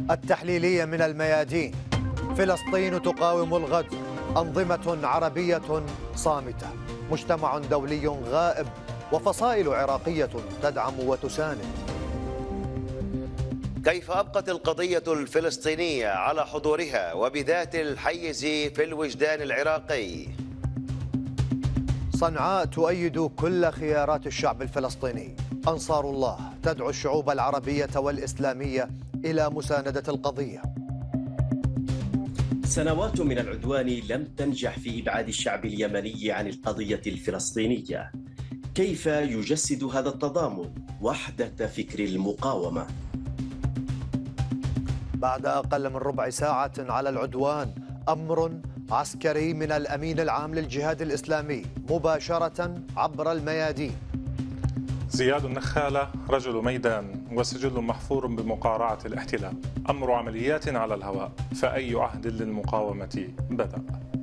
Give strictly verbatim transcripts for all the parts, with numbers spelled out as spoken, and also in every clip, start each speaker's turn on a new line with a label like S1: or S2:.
S1: التحليلية من الميادين. فلسطين تقاوم الغدر، أنظمة عربية صامتة، مجتمع دولي غائب، وفصائل عراقية تدعم وتساند.
S2: كيف أبقت القضية الفلسطينية على حضورها وبذات الحيز في الوجدان العراقي؟
S1: صنعاء تؤيد كل خيارات الشعب الفلسطيني. أنصار الله تدعو الشعوب العربية والإسلامية إلى مساندة القضية.
S3: سنوات من العدوان لم تنجح في إبعاد الشعب اليمني عن القضية الفلسطينية. كيف يجسد هذا التضامن وحدة فكر المقاومة؟
S1: بعد أقل من ربع ساعة على العدوان، أمر عسكري من الأمين العام للجهاد الإسلامي مباشرة عبر الميادين.
S4: زياد النخالة رجل ميدان وسجل محفور بمقارعة الاحتلال، أمر عمليات على الهواء، فأي عهد للمقاومة بدأ.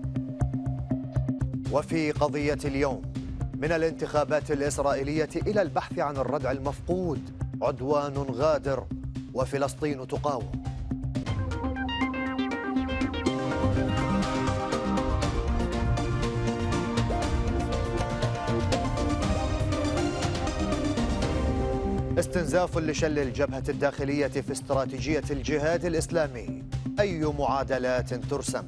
S1: وفي قضية اليوم، من الانتخابات الإسرائيلية إلى البحث عن الردع المفقود، عدوان غادر وفلسطين تقاوم. استنزاف لشل الجبهة الداخلية في استراتيجية الجهاد الإسلامي، أي معادلات ترسم؟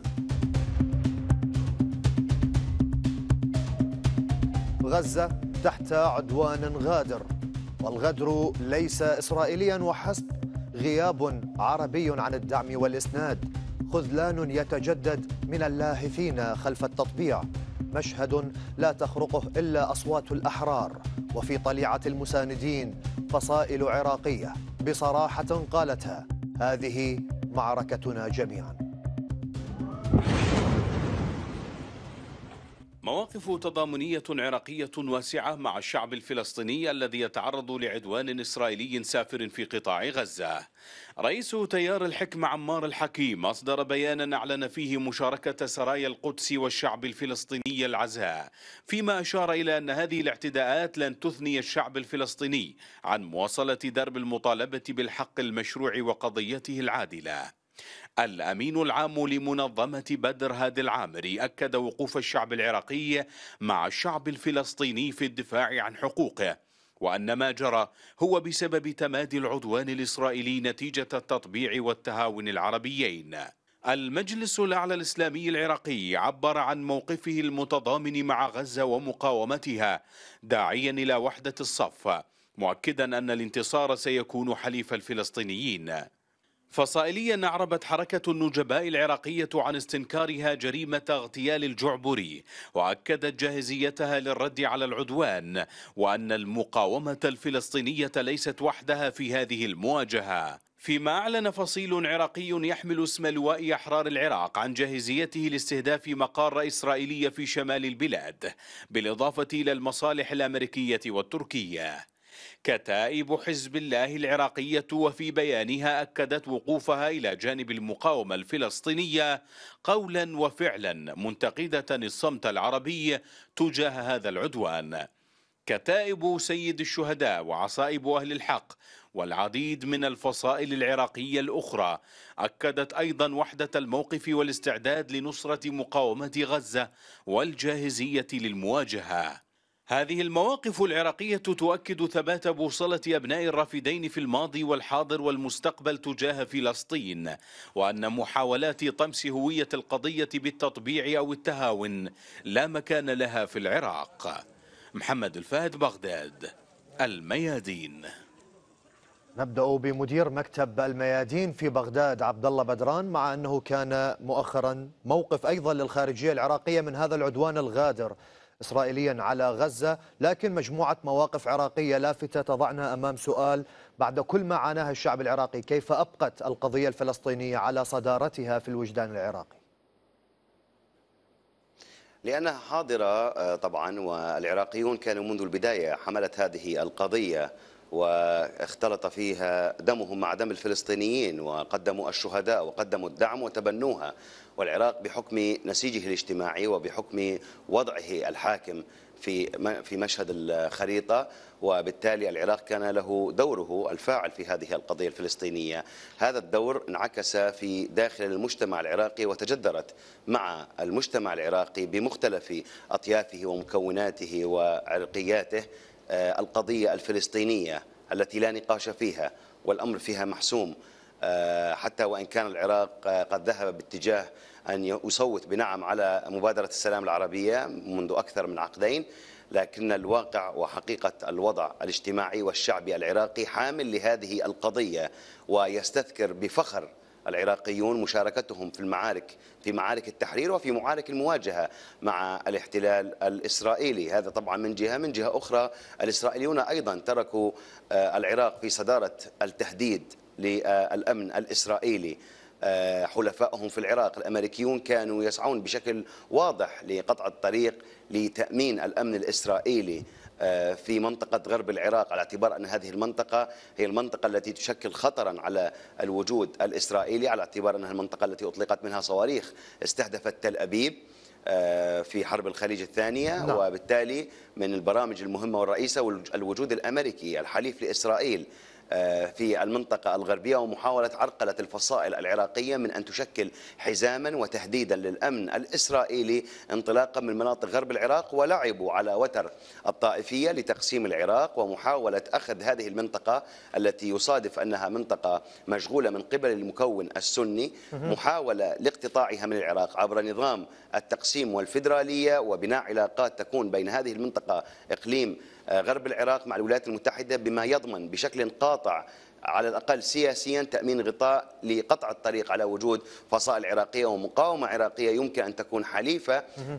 S1: غزة تحت عدوان غادر، والغدر ليس إسرائيليا وحسب، غياب عربي عن الدعم والإسناد، خذلان يتجدد من اللاهثين خلف التطبيع، مشهد لا تخرقه إلا أصوات الأحرار، وفي طليعة المساندين فصائل عراقية بصراحة قالتها: هذه معركتنا جميعا.
S5: مواقف تضامنية عراقية واسعة مع الشعب الفلسطيني الذي يتعرض لعدوان إسرائيلي سافر في قطاع غزة. رئيس تيار الحكمة عمار الحكيم أصدر بيانا أعلن فيه مشاركة سرايا القدس والشعب الفلسطيني العزاء، فيما أشار إلى أن هذه الاعتداءات لن تثني الشعب الفلسطيني عن مواصلة درب المطالبة بالحق المشروع وقضيته العادلة. الأمين العام لمنظمة بدر هادي العامري أكد وقوف الشعب العراقي مع الشعب الفلسطيني في الدفاع عن حقوقه، وأن ما جرى هو بسبب تمادي العدوان الإسرائيلي نتيجة التطبيع والتهاون العربيين. المجلس الأعلى الإسلامي العراقي عبر عن موقفه المتضامن مع غزة ومقاومتها، داعيا إلى وحدة الصف، مؤكدا أن الانتصار سيكون حليف الفلسطينيين. فصائليا أعربت حركة النجباء العراقية عن استنكارها جريمة اغتيال الجعبري، وأكدت جاهزيتها للرد على العدوان، وأن المقاومة الفلسطينية ليست وحدها في هذه المواجهة. فيما أعلن فصيل عراقي يحمل اسم لواء أحرار العراق عن جاهزيته لاستهداف مقار إسرائيلي في شمال البلاد، بالإضافة إلى المصالح الأمريكية والتركية. كتائب حزب الله العراقية وفي بيانها أكدت وقوفها إلى جانب المقاومة الفلسطينية قولا وفعلا، منتقدة الصمت العربي تجاه هذا العدوان. كتائب سيد الشهداء وعصائب أهل الحق والعديد من الفصائل العراقية الأخرى أكدت أيضا وحدة الموقف والاستعداد لنصرة مقاومة غزة والجاهزية للمواجهة. هذه المواقف العراقية تؤكد ثبات بوصلة أبناء الرافدين في الماضي والحاضر والمستقبل تجاه فلسطين، وأن محاولات طمس هوية القضية بالتطبيع أو التهاون لا مكان لها في العراق. محمد الفهد، بغداد، الميادين.
S1: نبدأ بمدير مكتب الميادين في بغداد عبد الله بدران، مع أنه كان مؤخرا موقف أيضا للخارجية العراقية من هذا العدوان الغادر إسرائيليا على غزة، لكن مجموعة مواقف عراقية لافتة تضعنا أمام سؤال بعد كل ما عاناه الشعب العراقي: كيف أبقت القضية الفلسطينية على صدارتها في الوجدان العراقي؟
S2: لأنها حاضرة طبعا، والعراقيون كانوا منذ البداية حملة هذه القضية، واختلط فيها دمهم مع دم الفلسطينيين، وقدموا الشهداء وقدموا الدعم وتبنوها. والعراق بحكم نسيجه الاجتماعي وبحكم وضعه الحاكم في في مشهد الخريطة، وبالتالي العراق كان له دوره الفاعل في هذه القضية الفلسطينية. هذا الدور انعكس في داخل المجتمع العراقي وتجذرت مع المجتمع العراقي بمختلف أطيافه ومكوناته وعرقياته القضية الفلسطينية التي لا نقاش فيها والأمر فيها محسوم، حتى وإن كان العراق قد ذهب باتجاه أن يصوت بنعم على مبادرة السلام العربية منذ أكثر من عقدين، لكن الواقع وحقيقة الوضع الاجتماعي والشعبي العراقي حامل لهذه القضية، ويستذكر بفخر العراقيون مشاركتهم في المعارك في معارك التحرير وفي معارك المواجهة مع الاحتلال الإسرائيلي. هذا طبعا من جهة. من جهة أخرى الإسرائيليون أيضا تركوا العراق في صدارة التهديد للأمن الإسرائيلي. حلفائهم في العراق الأمريكيون كانوا يسعون بشكل واضح لقطع الطريق لتأمين الأمن الإسرائيلي في منطقة غرب العراق، على اعتبار أن هذه المنطقة هي المنطقة التي تشكل خطرا على الوجود الإسرائيلي، على اعتبار أنها المنطقة التي أطلقت منها صواريخ استهدفت تل أبيب في حرب الخليج الثانية. نعم. وبالتالي من البرامج المهمة والرئيسة الوجود الأمريكي الحليف لإسرائيل في المنطقة الغربية، ومحاولة عرقلة الفصائل العراقية من أن تشكل حزاما وتهديدا للأمن الإسرائيلي انطلاقا من مناطق غرب العراق، ولعبوا على وتر الطائفية لتقسيم العراق ومحاولة أخذ هذه المنطقة التي يصادف أنها منطقة مشغولة من قبل المكون السني، محاولة لاقتطاعها من العراق عبر نظام التقسيم والفيدرالية وبناء علاقات تكون بين هذه المنطقة إقليم غرب العراق مع الولايات المتحدة، بما يضمن بشكل قاطع على الأقل سياسيا تأمين غطاء لقطع الطريق على وجود فصائل عراقية ومقاومة عراقية يمكن أن تكون حليفة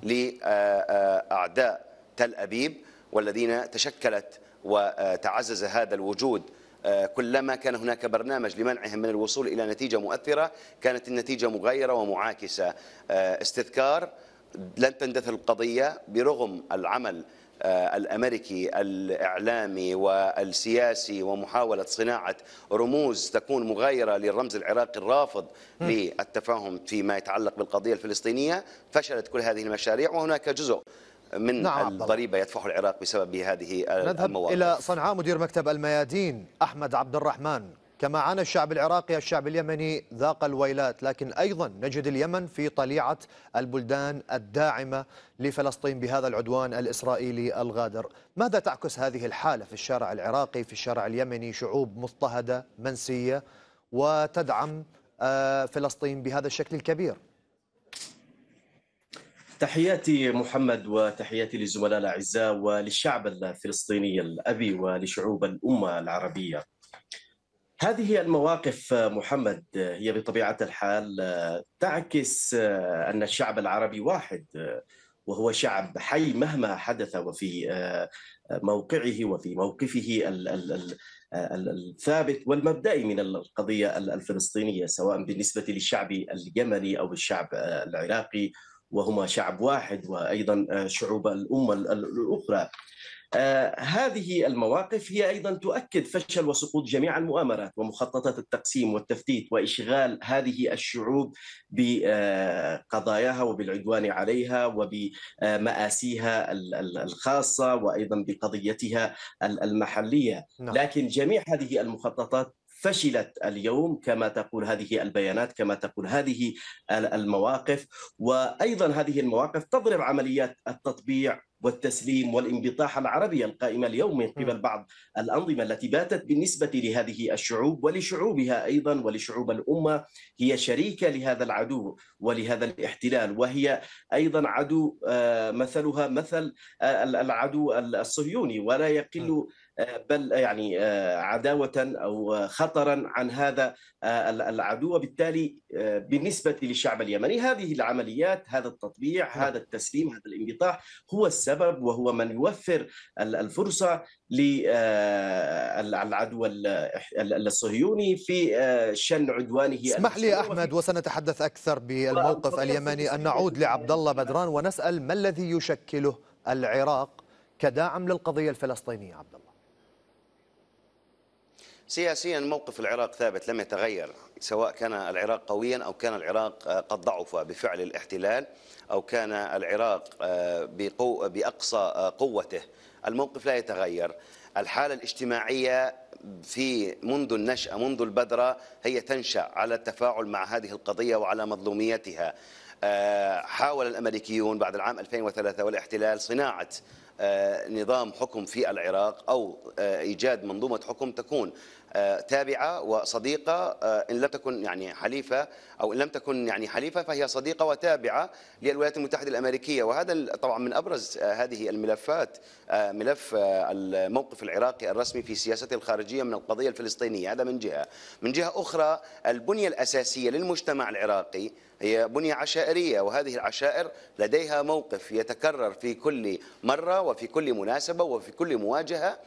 S2: لأعداء تل أبيب، والذين تشكلت وتعزز هذا الوجود. كلما كان هناك برنامج لمنعهم من الوصول إلى نتيجة مؤثرة كانت النتيجة مغايرة ومعاكسة. استذكار لن تندثر القضية برغم العمل الأمريكي الإعلامي والسياسي ومحاولة صناعة رموز تكون مغايرة للرمز العراقي الرافض للتفاهم فيما يتعلق بالقضية الفلسطينية. فشلت كل هذه المشاريع، وهناك جزء من نعم الضريبة يدفعه العراق بسبب هذه
S1: نذهب
S2: المواقف.
S1: إلى صنعاء. مدير مكتب الميادين أحمد عبد الرحمن. كما عانى الشعب العراقي الشعب اليمني ذاق الويلات، لكن أيضا نجد اليمن في طليعة البلدان الداعمة لفلسطين بهذا العدوان الإسرائيلي الغادر. ماذا تعكس هذه الحالة في الشارع العراقي في الشارع اليمني؟ شعوب مضطهدة منسية وتدعم فلسطين بهذا الشكل الكبير.
S3: تحياتي محمد وتحياتي للزملاء الأعزاء وللشعب الفلسطيني الأبي ولشعوب الأمة العربية. هذه المواقف محمد هي بطبيعة الحال تعكس أن الشعب العربي واحد، وهو شعب حي مهما حدث، وفي موقعه وفي موقفه الثابت والمبدئي من القضية الفلسطينية، سواء بالنسبة للشعب اليمني أو الشعب العراقي، وهما شعب واحد، وأيضا شعوب الأمة الأخرى. آه هذه المواقف هي أيضا تؤكد فشل وسقوط جميع المؤامرات ومخططات التقسيم والتفتيت وإشغال هذه الشعوب بقضاياها وبالعدوان عليها وبمآسيها الخاصة وأيضا بقضيتها المحلية. لكن جميع هذه المخططات فشلت اليوم، كما تقول هذه البيانات، كما تقول هذه المواقف. وأيضا هذه المواقف تضرب عمليات التطبيع والتسليم والانبطاح العربي القائمة اليوم من قبل بعض الأنظمة التي باتت بالنسبة لهذه الشعوب ولشعوبها أيضا ولشعوب الأمة هي شريكة لهذا العدو ولهذا الاحتلال، وهي أيضا عدو مثلها مثل العدو الصهيوني، ولا يقل بل يعني عداوة أو خطرا عن هذا العدو. وبالتالي بالنسبة للشعب اليمني هذه العمليات، هذا التطبيع، هذا التسليم، هذا الانبطاح هو السبب، وهو من يوفر الفرصة للعدو الصهيوني في شن عدوانه.
S1: اسمح لي أحمد، وسنتحدث أكثر بالموقف اليمني، أن نعود لعبد الله بدران ونسأل ما الذي يشكله العراق كداعم للقضية الفلسطينية. عبد الله.
S2: سياسيا موقف العراق ثابت لم يتغير، سواء كان العراق قويا أو كان العراق قد ضعف بفعل الاحتلال أو كان العراق بقو بأقصى قوته، الموقف لا يتغير. الحالة الاجتماعية في منذ النشأة منذ البذرة هي تنشأ على التفاعل مع هذه القضية وعلى مظلوميتها. حاول الأمريكيون بعد العام ألفين وثلاثة والاحتلال صناعة نظام حكم في العراق أو إيجاد منظومة حكم تكون تابعة وصديقة، إن لم تكن يعني حليفة أو إن لم تكن يعني حليفة فهي صديقة وتابعة للولايات المتحدة الأمريكية. وهذا طبعا من أبرز هذه الملفات ملف الموقف العراقي الرسمي في سياسته الخارجية من القضية الفلسطينية. هذا من جهة. من جهة أخرى البنية الأساسية للمجتمع العراقي هي بنية عشائرية، وهذه العشائر لديها موقف يتكرر في كل مرة وفي كل مناسبة وفي كل مواجهة،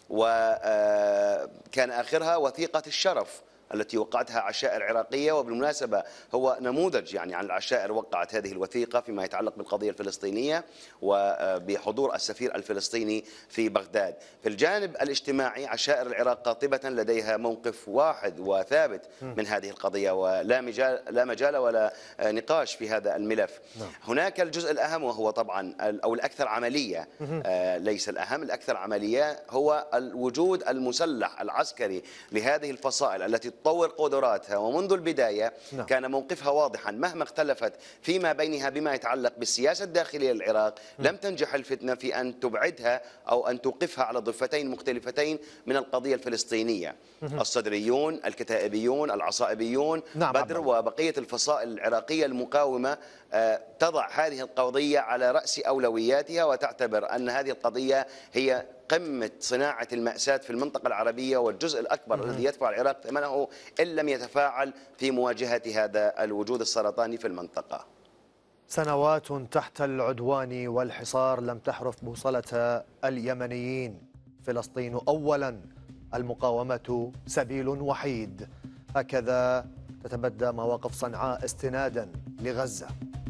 S2: وكان آخرها وثيقة الشرف التي وقعتها عشائر عراقية. وبالمناسبة هو نموذج يعني عن العشائر وقعت هذه الوثيقة فيما يتعلق بالقضية الفلسطينية وبحضور السفير الفلسطيني في بغداد. في الجانب الاجتماعي عشائر العراق قاطبة لديها موقف واحد وثابت من هذه القضية، ولا مجال لا مجال ولا نقاش في هذا الملف. هناك الجزء الأهم وهو طبعا أو الأكثر عملية، ليس الأهم، الأكثر عملية هو الوجود المسلح العسكري لهذه الفصائل التي تطور قدراتها، ومنذ البداية نعم. كان موقفها واضحا مهما اختلفت فيما بينها بما يتعلق بالسياسة الداخلية للعراق، لم تنجح الفتنة في أن تبعدها أو أن توقفها على ضفتين مختلفتين من القضية الفلسطينية. الصدريون، الكتائبيون، العصائبيون، نعم. بدر وبقية الفصائل العراقية المقاومة تضع هذه القضية على رأس أولوياتها، وتعتبر أن هذه القضية هي قمة صناعة المأساة في المنطقة العربية، والجزء الأكبر الذي يدفع العراق ثمنه إن لم يتفاعل في مواجهة هذا الوجود السرطاني في المنطقة.
S1: سنوات تحت العدوان والحصار لم تحرف بوصلة اليمنيين. فلسطين أولا، المقاومة سبيل وحيد. هكذا تتبدى مواقف صنعاء استنادا لغزة.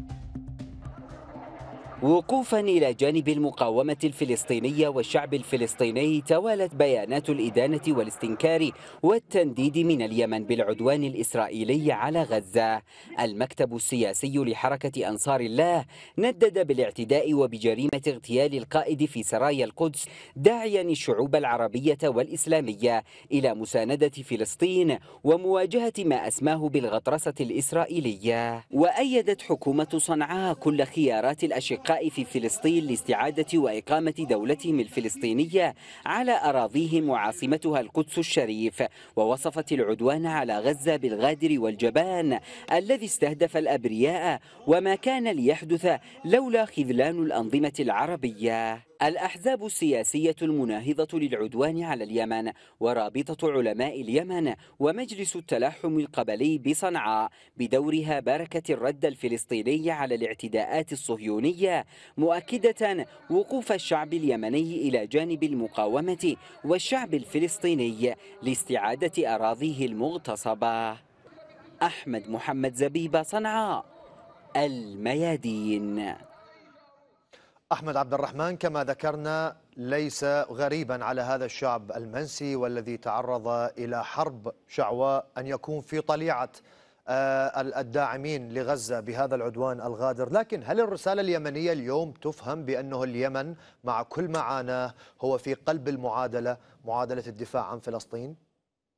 S6: وقوفا إلى جانب المقاومة الفلسطينية والشعب الفلسطيني، توالت بيانات الإدانة والاستنكار والتنديد من اليمن بالعدوان الإسرائيلي على غزة. المكتب السياسي لحركة أنصار الله ندد بالاعتداء وبجريمة اغتيال القائد في سرايا القدس، داعيا الشعوب العربية والإسلامية إلى مساندة فلسطين ومواجهة ما أسماه بالغطرسة الإسرائيلية. وأيدت حكومة صنعاء كل خيارات الأشقاء في فلسطين لاستعادة وإقامة دولتهم الفلسطينية على أراضيهم وعاصمتها القدس الشريف، ووصفت العدوان على غزة بالغادر والجبان الذي استهدف الأبرياء، وما كان ليحدث لولا خذلان الأنظمة العربية. الأحزاب السياسية المناهضة للعدوان على اليمن ورابطة علماء اليمن ومجلس التلاحم القبلي بصنعاء بدورها باركت الرد الفلسطيني على الاعتداءات الصهيونية، مؤكدة وقوف الشعب اليمني إلى جانب المقاومة والشعب الفلسطيني لاستعادة أراضيه المغتصبة. أحمد محمد زبيبة، صنعاء، الميادين.
S1: أحمد عبد الرحمن، كما ذكرنا ليس غريبا على هذا الشعب المنسي والذي تعرض إلى حرب شعواء أن يكون في طليعة الداعمين لغزة بهذا العدوان الغادر. لكن هل الرسالة اليمنية اليوم تفهم بأنه اليمن مع كل ما عاناه هو في قلب المعادلة، معادلة الدفاع عن فلسطين؟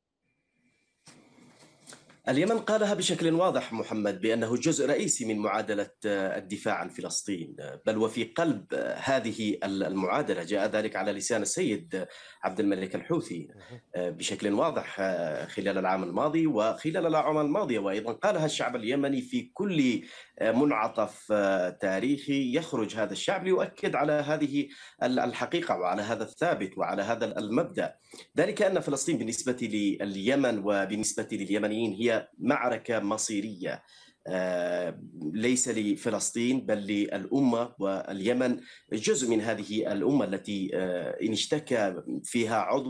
S3: اليمن قالها بشكل واضح محمد بأنه جزء رئيسي من معادلة الدفاع عن فلسطين، بل وفي قلب هذه المعادلة. جاء ذلك على لسان السيد عبد الملك الحوثي بشكل واضح خلال العام الماضي وخلال الأعوام الماضية، وأيضا قالها الشعب اليمني في كل منعطف تاريخي يخرج هذا الشعب ليؤكد على هذه الحقيقة وعلى هذا الثابت وعلى هذا المبدأ، ذلك أن فلسطين بالنسبة لليمن وبالنسبة لليمنيين هي معركة مصيرية، ليس لفلسطين بل للأمة، واليمن جزء من هذه الأمة التي إن اشتكى فيها عضو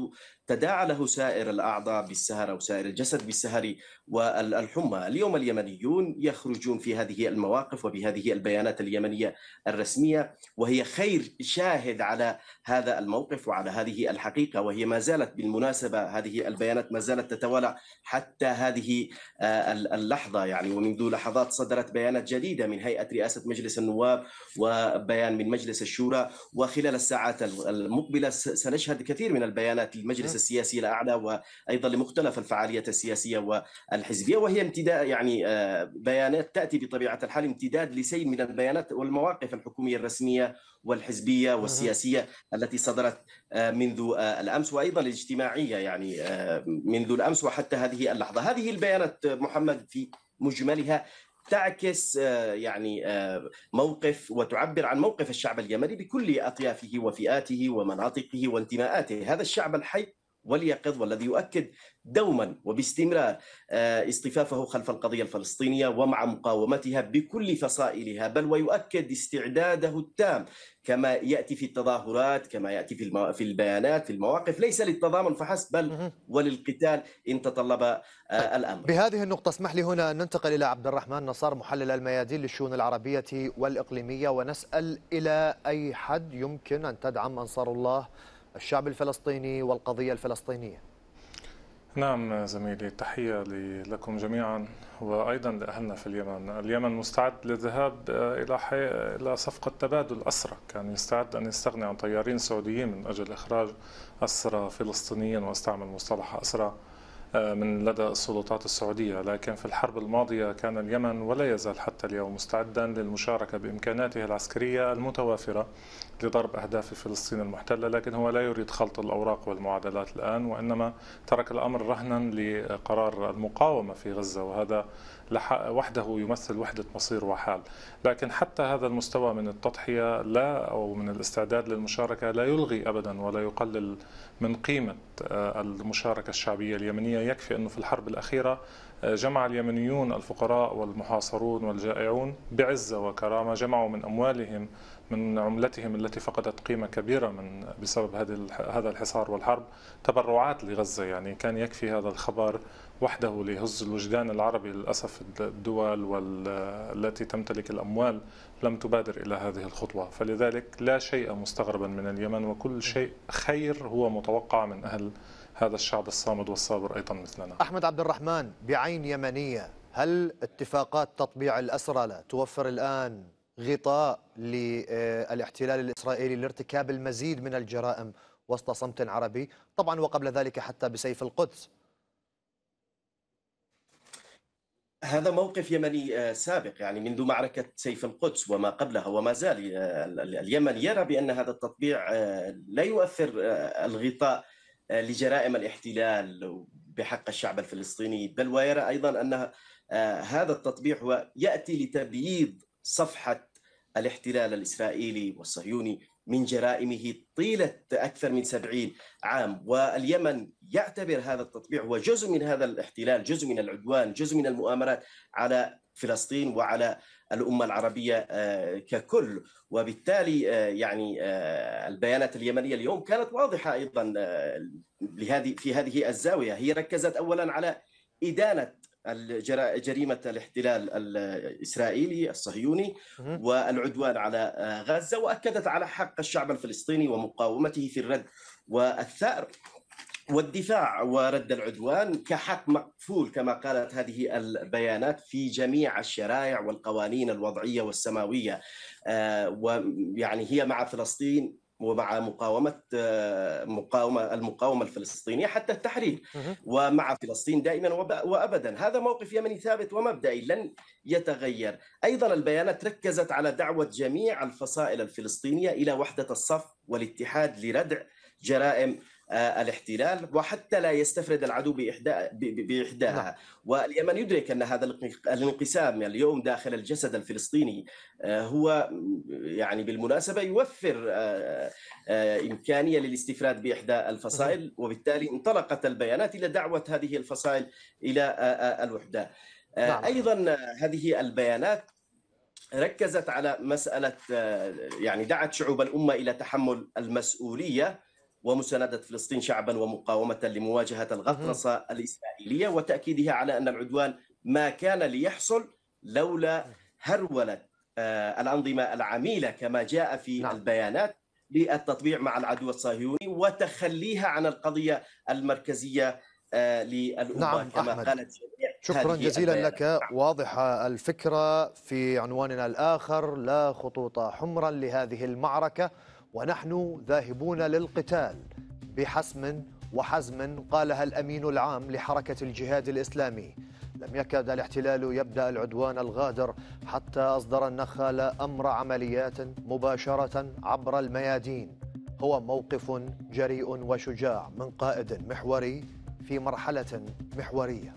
S3: تداعى له سائر الأعضاء بالسهر أو سائر الجسد بالسهر والحمى. اليوم اليمنيون يخرجون في هذه المواقف وبهذه البيانات اليمنية الرسمية، وهي خير شاهد على هذا الموقف وعلى هذه الحقيقة، وهي ما زالت بالمناسبة هذه البيانات ما زالت تتوالى حتى هذه اللحظة يعني. ومنذ لحظات صدرت بيانات جديدة من هيئة رئاسة مجلس النواب وبيان من مجلس الشورى، وخلال الساعات المقبلة سنشهد كثير من البيانات للمجلس السياسي الأعلى وأيضا لمختلف الفعاليات السياسية والحزبية، وهي امتداد يعني بيانات تأتي بطبيعة الحال امتداد لسيل من البيانات والمواقف الحكومية الرسمية والحزبية والسياسية التي صدرت منذ الأمس، وأيضا الاجتماعية يعني منذ الأمس وحتى هذه اللحظة. هذه البيانات محمد في مجملها تعكس يعني موقف وتعبر عن موقف الشعب اليمني بكل أطيافه وفئاته ومناطقه وانتماءاته. هذا الشعب الحي واليقظ والذي يؤكد دوما وباستمرار اصطفافه خلف القضية الفلسطينية ومع مقاومتها بكل فصائلها، بل ويؤكد استعداده التام كما يأتي في التظاهرات، كما يأتي في في البيانات في المواقف، ليس للتضامن فحسب بل وللقتال إن تطلب الأمر.
S1: بهذه النقطة اسمح لي هنا أن ننتقل إلى عبد الرحمن نصار محلل الميادين للشؤون العربية والإقليمية، ونسأل إلى أي حد يمكن أن تدعم أنصار الله الشعب الفلسطيني والقضية الفلسطينية؟
S4: نعم زميلي، تحية لكم جميعا وأيضا لأهلنا في اليمن. اليمن مستعد للذهاب إلى حي... إلى صفقة تبادل أسرى، كان يستعد أن يستغني عن طيارين سعوديين من أجل إخراج أسرى فلسطينيين، واستعمل مصطلح أسرى من لدى السلطات السعودية. لكن في الحرب الماضية كان اليمن ولا يزال حتى اليوم مستعدا للمشاركة بإمكاناته العسكرية المتوافرة لضرب أهداف فلسطين المحتلة، لكن هو لا يريد خلط الأوراق والمعادلات الآن، وإنما ترك الأمر رهنا لقرار المقاومة في غزة، وهذا وحده يمثل وحدة مصير وحال. لكن حتى هذا المستوى من التضحية لا أو من الاستعداد للمشاركة لا يلغي أبدا ولا يقلل من قيمة المشاركة الشعبية اليمنية. يكفي أنه في الحرب الأخيرة جمع اليمنيون الفقراء والمحاصرون والجائعون بعزة وكرامة، جمعوا من أموالهم من عملتهم التي فقدت قيمة كبيرة من بسبب هذا الحصار والحرب تبرعات لغزة. يعني كان يكفي هذا الخبر وحده ليهز الوجدان العربي. للأسف الدول التي تمتلك الأموال لم تبادر إلى هذه الخطوة، فلذلك لا شيء مستغربا من اليمن، وكل شيء خير هو متوقع من أهل هذا الشعب الصامد والصابر أيضا مثلنا.
S1: أحمد عبد الرحمن، بعين يمنية، هل اتفاقات تطبيع الأسرى لا توفر الآن غطاء للاحتلال الإسرائيلي لارتكاب المزيد من الجرائم وسط صمت عربي، طبعا وقبل ذلك حتى بسيف القدس؟
S3: هذا موقف يمني سابق يعني منذ معركة سيف القدس وما قبلها، وما زال اليمن يرى بأن هذا التطبيع لا يؤثر الغطاء لجرائم الاحتلال بحق الشعب الفلسطيني، بل ويرى أيضا أن هذا التطبيع هو يأتي لتبييض صفحة الاحتلال الإسرائيلي والصهيوني من جرائمه طيلة أكثر من سبعين عام. واليمن يعتبر هذا التطبيع هو جزء من هذا الاحتلال، جزء من العدوان، جزء من المؤامرات على فلسطين وعلى الأمة العربية ككل. وبالتالي يعني البيانات اليمنية اليوم كانت واضحة أيضا لهذه في هذه الزاوية. هي ركزت أولا على إدانة جريمة الاحتلال الإسرائيلي الصهيوني والعدوان على غزة، وأكدت على حق الشعب الفلسطيني ومقاومته في الرد والثأر والدفاع ورد العدوان كحق مقفول كما قالت هذه البيانات في جميع الشرائع والقوانين الوضعية والسماوية. ويعني هي مع فلسطين ومع مقاومة مقاومة المقاومة الفلسطينية حتى التحرير، ومع فلسطين دائما وأبدا. هذا موقف يمني ثابت ومبدئي لن يتغير. أيضا البيانات ركزت على دعوة جميع الفصائل الفلسطينية إلى وحدة الصف والاتحاد لردع جرائم الاحتلال، وحتى لا يستفرد العدو بإحداها. واليمن يدرك أن هذا الانقسام اليوم داخل الجسد الفلسطيني هو يعني بالمناسبة يوفر إمكانية للاستفراد بإحدى الفصائل، وبالتالي انطلقت البيانات إلى دعوة هذه الفصائل إلى الوحدة. أيضا هذه البيانات ركزت على مسألة يعني دعت شعوب الأمة إلى تحمل المسؤولية ومساندة فلسطين شعبا ومقاومة لمواجهة الغطرسة الإسرائيلية، وتأكيدها على أن العدوان ما كان ليحصل لولا هرولة الأنظمة العميلة كما جاء في نعم. البيانات للتطبيع مع العدو الصهيوني وتخليها عن القضية المركزية للأمة
S1: نعم
S3: كما
S1: أحمد.
S3: قالت جميع.
S1: شكرا جزيلا لك. واضحة الفكرة في عنواننا الآخر: لا خطوط حمرا لهذه المعركة ونحن ذاهبون للقتال بحسم وحزم، قالها الأمين العام لحركة الجهاد الإسلامي. لم يكاد الاحتلال يبدأ العدوان الغادر حتى أصدر النخالة أمر عمليات مباشرة عبر الميادين. هو موقف جريء وشجاع من قائد محوري في مرحلة محورية.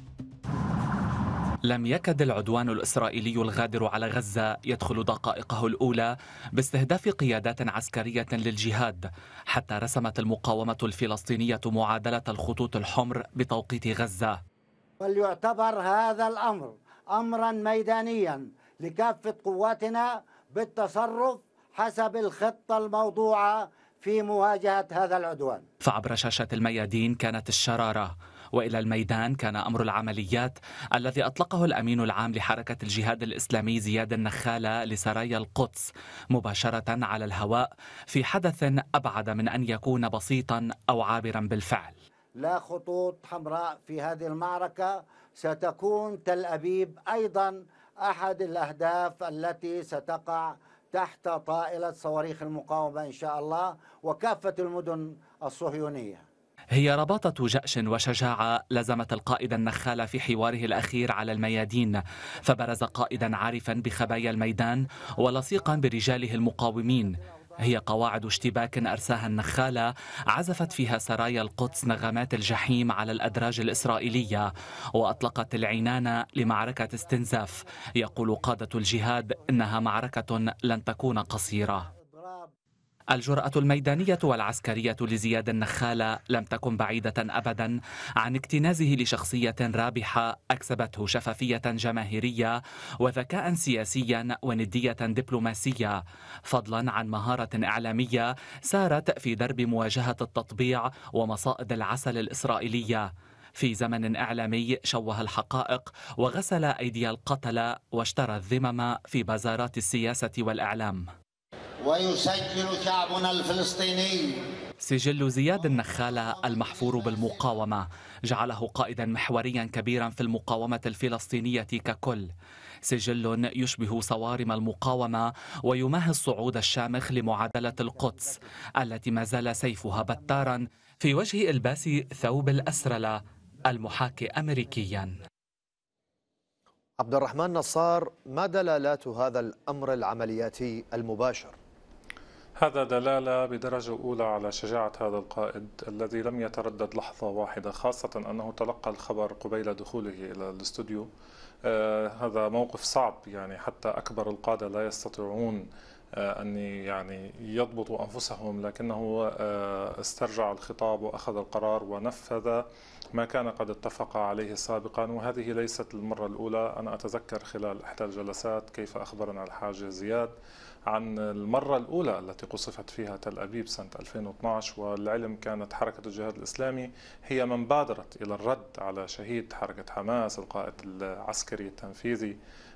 S7: لم يكد العدوان الإسرائيلي الغادر على غزة يدخل دقائقه الأولى باستهداف قيادات عسكرية للجهاد، حتى رسمت المقاومة الفلسطينية معادلة الخطوط الحمر بتوقيت غزة.
S8: وليعتبر هذا الأمر أمرا ميدانيا لكافة قواتنا بالتصرف حسب الخطة الموضوعة في مواجهة هذا العدوان.
S7: فعبر شاشة الميادين كانت الشرارة، وإلى الميدان كان أمر العمليات الذي أطلقه الأمين العام لحركة الجهاد الإسلامي زياد النخالة لسرايا القدس مباشرة على الهواء في حدث أبعد من أن يكون بسيطا أو عابرا بالفعل.
S8: لا خطوط حمراء في هذه المعركة. ستكون تل أبيب أيضا أحد الأهداف التي ستقع تحت طائلة صواريخ المقاومة إن شاء الله، وكافة المدن الصهيونية.
S7: هي رباطة جأش وشجاعة لزمت القائد النخالة في حواره الأخير على الميادين، فبرز قائدا عارفا بخبايا الميدان ولصيقا برجاله المقاومين. هي قواعد اشتباك أرساها النخالة عزفت فيها سرايا القدس نغمات الجحيم على الأدراج الإسرائيلية، وأطلقت العنان لمعركة استنزاف. يقول قادة الجهاد إنها معركة لن تكون قصيرة. الجرأة الميدانية والعسكرية لزياد النخالة لم تكن بعيدة أبدا عن اكتنازه لشخصية رابحة أكسبته شفافية جماهيرية وذكاء سياسيا وندية دبلوماسية، فضلا عن مهارة إعلامية سارت في درب مواجهة التطبيع ومصائد العسل الإسرائيلية في زمن إعلامي شوه الحقائق وغسل أيدي القتلة واشترى الذمم في بازارات السياسة والإعلام.
S8: ويسجل شعبنا الفلسطيني
S7: سجل زياد النخالة المحفور بالمقاومة جعله قائدا محوريا كبيرا في المقاومة الفلسطينية ككل، سجل يشبه صوارم المقاومة ويماهي الصعود الشامخ لمعادلة القدس التي ما زال سيفها بتارا في وجه إلباس ثوب الأسرلة المحاكي أمريكيا.
S1: عبد الرحمن نصار، ما دلالات هذا الأمر العملياتي المباشر؟
S4: هذا دلالة بدرجة أولى على شجاعة هذا القائد الذي لم يتردد لحظة واحدة، خاصة أنه تلقى الخبر قبيل دخوله إلى الاستوديو. آه هذا موقف صعب، يعني حتى أكبر القادة لا يستطيعون آه أن يعني يضبطوا أنفسهم، لكنه آه استرجع الخطاب وأخذ القرار ونفذ ما كان قد اتفق عليه سابقا. وهذه ليست المرة الأولى. أنا أتذكر خلال إحدى الجلسات كيف أخبرنا الحاج زياد عن المرة الأولى التي قصفت فيها تل أبيب سنة ألفين واثنعش، والعلم كانت حركة الجهاد الإسلامي هي من بادرت إلى الرد على شهيد حركة حماس القائد العسكري التنفيذي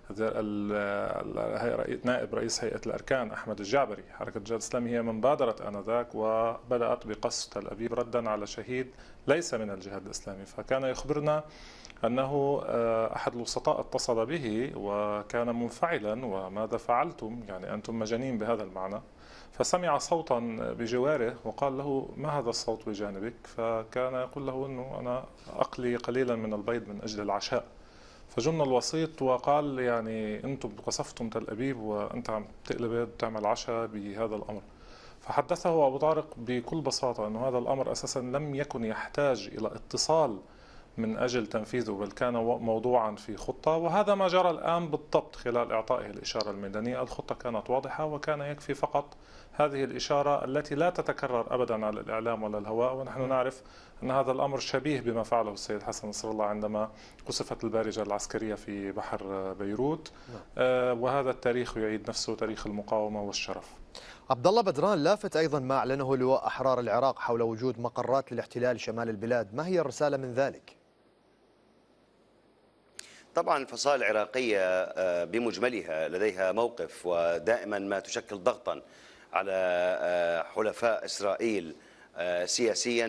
S4: نائب رئيس هيئة الأركان أحمد الجعبري. حركة الجهاد الإسلامي هي من بادرت آنذاك وبدأت بقصف تل أبيب ردا على شهيد ليس من الجهاد الإسلامي، فكان يخبرنا أنه أحد الوسطاء اتصل به وكان منفعلا: وماذا فعلتم؟ يعني أنتم مجانين بهذا المعنى. فسمع صوتا بجواره وقال له: ما هذا الصوت بجانبك؟ فكان يقول له أنه أنا أقلي قليلا من البيض من أجل العشاء. فجن الوسيط وقال: يعني أنتم قصفتم تل أبيب وأنت عم تقلي بيض وتعمل عشاء بهذا الأمر. فحدثه أبو طارق بكل بساطة أنه هذا الأمر أساسا لم يكن يحتاج إلى اتصال من أجل تنفيذه، بل كان موضوعا في خطة، وهذا ما جرى الآن بالضبط خلال إعطائه الإشارة الميدانية. الخطة كانت واضحة وكان يكفي فقط هذه الإشارة التي لا تتكرر أبدا على الإعلام ولا الهواء. ونحن نعرف أن هذا الأمر شبيه بما فعله السيد حسن نصر الله عندما قصفت البارجة العسكرية في بحر بيروت، وهذا التاريخ يعيد نفسه، تاريخ المقاومة والشرف.
S1: عبد الله بدران، لافت أيضا ما أعلنه لواء أحرار العراق حول وجود مقرات للاحتلال شمال البلاد، ما هي الرسالة من ذلك؟
S2: طبعا الفصائل العراقية بمجملها لديها موقف ودائما ما تشكل ضغطا على حلفاء إسرائيل سياسيا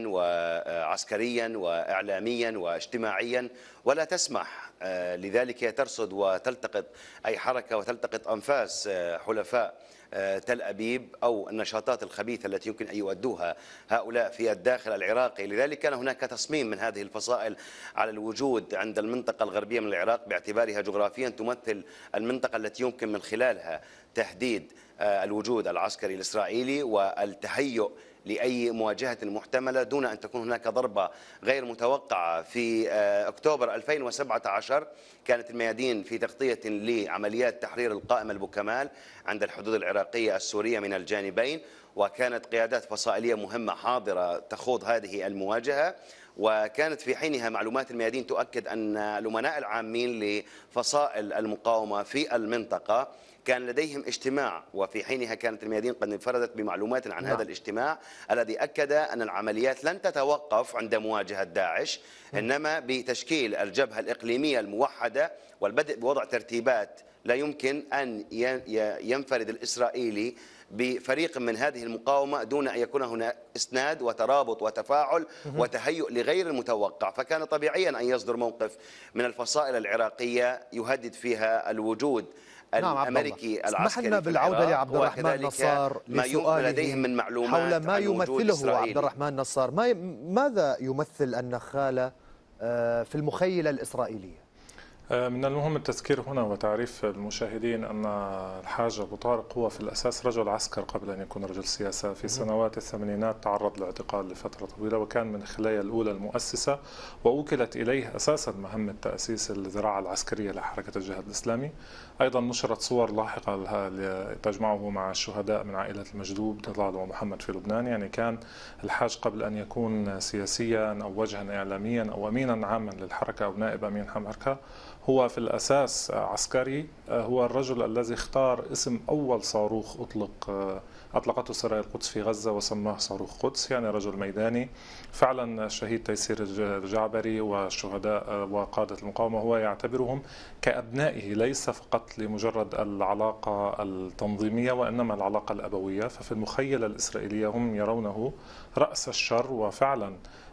S2: وعسكريا وإعلاميا واجتماعيا، ولا تسمح لذلك ترصد وتلتقط أي حركة وتلتقط أنفاس حلفاء تل أبيب أو النشاطات الخبيثة التي يمكن أن يؤدوها هؤلاء في الداخل العراقي. لذلك كان هناك تصميم من هذه الفصائل على الوجود عند المنطقة الغربية من العراق باعتبارها جغرافيا تمثل المنطقة التي يمكن من خلالها تهديد الوجود العسكري الإسرائيلي والتهيؤ لأي مواجهة محتملة دون أن تكون هناك ضربة غير متوقعة. في أكتوبر ألفين وسبعة عشر كانت الميادين في تغطية لعمليات تحرير القائمة البوكمال عند الحدود العراقية السورية من الجانبين، وكانت قيادات فصائلية مهمة حاضرة تخوض هذه المواجهة، وكانت في حينها معلومات الميادين تؤكد أن الأمناء العامين لفصائل المقاومة في المنطقة كان لديهم اجتماع، وفي حينها كانت الميادين قد انفردت بمعلومات عن هذا الاجتماع الذي أكد أن العمليات لن تتوقف عند مواجهة داعش، إنما بتشكيل الجبهة الإقليمية الموحدة والبدء بوضع ترتيبات لا يمكن أن ينفرد الإسرائيلي بفريق من هذه المقاومة دون أن يكون هناك إسناد وترابط وتفاعل وتهيؤ لغير المتوقع. فكان طبيعيا أن يصدر موقف من الفصائل العراقية يهدد فيها الوجود
S1: نعم
S2: الامريكي العسكري
S1: لنا بالعوده لعبد الرحمن نصار
S2: ما لديهم من معلومات
S1: حول ما يمثله عبد الرحمن نصار. ما ماذا يمثل النخالة في المخيلة الإسرائيلية؟
S4: من المهم التذكير هنا وتعريف المشاهدين أن الحاج أبو طارق هو في الأساس رجل عسكر قبل أن يكون رجل سياسة. في سنوات الثمانينات تعرض لاعتقال لفترة طويلة، وكان من الخلايا الأولى المؤسسة، وأوكلت إليه أساسا مهمة تأسيس الذراع العسكرية لحركة الجهاد الإسلامي. أيضا نشرت صور لاحقة لها تجمعه مع الشهداء من عائلة المجدوب نضال ومحمد في لبنان. يعني كان الحاج قبل أن يكون سياسيا أو وجها إعلاميا أو أمينا عاما للحركة أو نائب أمين حركة، هو في الأساس عسكري. هو الرجل الذي اختار اسم أول صاروخ أطلق أطلقته سرايا القدس في غزة وسماه صاروخ قدس، يعني رجل ميداني. فعلا الشهيد تيسير الجعبري والشهداء وقادة المقاومة هو يعتبرهم كأبنائه، ليس فقط لمجرد العلاقة التنظيمية وإنما العلاقة الأبوية. ففي المخيلة الإسرائيلية هم يرونه رأس الشر، وفعلا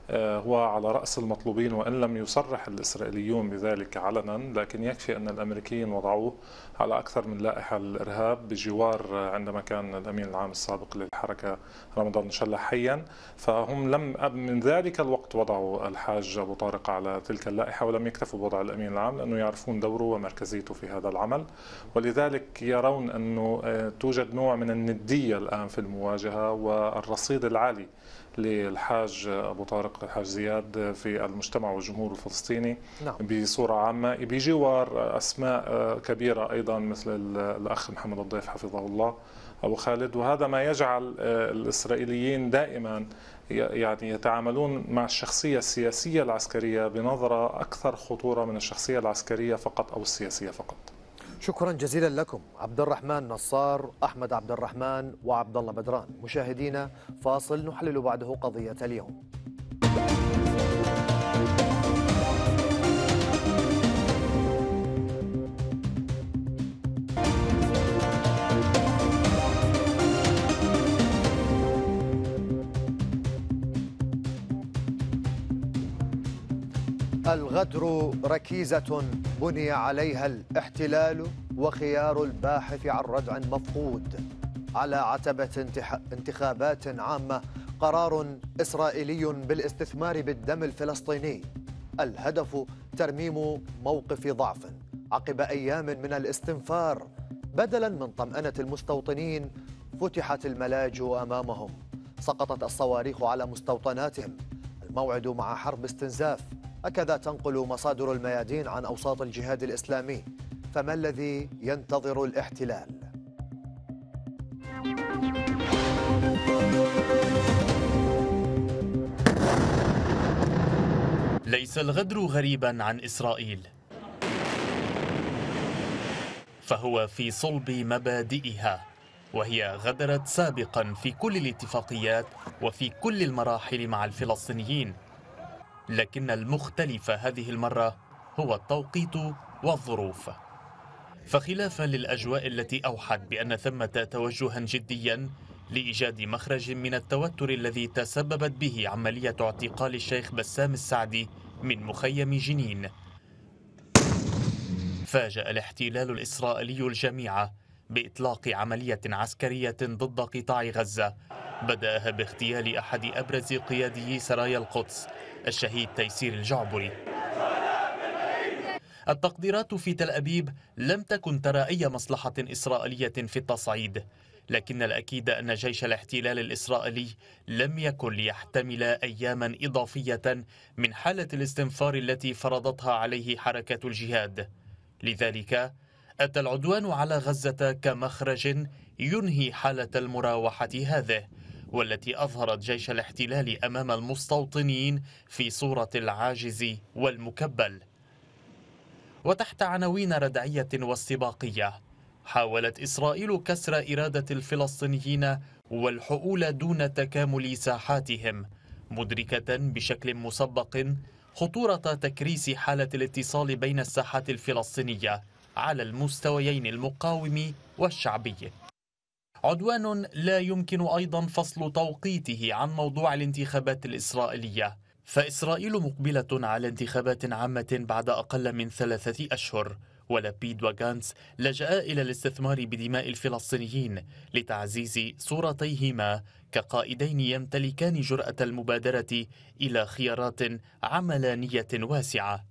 S4: هو على رأس المطلوبين، وإن لم يصرح الإسرائيليون بذلك علنا، لكن يكفي أن الأمريكيين وضعوه على أكثر من لائحة الإرهاب بجوار عندما كان الأمين العام السابق للحركة رمضان نشلة حيا. فهم لم من ذلك الوقت وضعوا الحاج أبو طارق على تلك اللائحة، ولم يكتفوا بوضع الأمين العام لأنه يعرفون دوره ومركزيته في هذا العمل، ولذلك يرون أنه توجد نوع من الندية الآن في المواجهة، والرصيد العالي للحاج أبو طارق الحاج زياد في المجتمع والجمهور الفلسطيني نعم. بصورة عامة بجوار أسماء كبيرة أيضا مثل الأخ محمد الضيف حفظه الله أبو خالد. وهذا ما يجعل الإسرائيليين دائما يعني يتعاملون مع الشخصية السياسية العسكرية بنظرة أكثر خطورة من الشخصية العسكرية فقط أو السياسية فقط.
S1: شكرا جزيلا لكم عبد الرحمن نصار، أحمد عبد الرحمن وعبد الله بدران. مشاهدينا فاصل نحلل بعده قضية اليوم. الغدر ركيزة بني عليها الاحتلال وخيار الباحث عن ردع مفقود. على عتبة انتخابات عامة قرار إسرائيلي بالاستثمار بالدم الفلسطيني. الهدف ترميم موقف ضعف عقب أيام من الاستنفار. بدلا من طمأنة المستوطنين فتحت الملاجئ أمامهم، سقطت الصواريخ على مستوطناتهم. الموعد مع حرب استنزاف، هكذا تنقل مصادر الميادين عن أوساط الجهاد الإسلامي. فما الذي ينتظر الاحتلال؟
S9: ليس الغدر غريبا عن إسرائيل، فهو في صلب مبادئها وهي غدرت سابقا في كل الاتفاقيات وفي كل المراحل مع الفلسطينيين، لكن المختلف هذه المرة هو التوقيت والظروف. فخلافا للأجواء التي أوحت بأن ثمة توجها جديا لإيجاد مخرج من التوتر الذي تسببت به عملية اعتقال الشيخ بسام السعدي من مخيم جنين، فاجأ الاحتلال الإسرائيلي الجميع بإطلاق عملية عسكرية ضد قطاع غزة بدأها باغتيال أحد أبرز قيادي سرايا القدس الشهيد تيسير الجعبري. التقديرات في تل أبيب لم تكن ترى أي مصلحة إسرائيلية في التصعيد، لكن الأكيد أن جيش الاحتلال الإسرائيلي لم يكن ليحتمل أياما إضافية من حالة الاستنفار التي فرضتها عليه حركة الجهاد. لذلك أتى العدوان على غزة كمخرج ينهي حالة المراوحة هذه، والتي أظهرت جيش الاحتلال أمام المستوطنين في صورة العاجز والمكبل. وتحت عناوين ردعية واستباقية حاولت إسرائيل كسر إرادة الفلسطينيين والحؤول دون تكامل ساحاتهم، مدركة بشكل مسبق خطورة تكريس حالة الاتصال بين الساحات الفلسطينية على المستويين المقاوم والشعبي. عدوان لا يمكن أيضا فصل توقيته عن موضوع الانتخابات الإسرائيلية، فإسرائيل مقبلة على انتخابات عامة بعد أقل من ثلاثة أشهر، ولابيد وغانتس لجأ إلى الاستثمار بدماء الفلسطينيين لتعزيز صورتيهما كقائدين يمتلكان جرأة المبادرة إلى خيارات عملانية واسعة.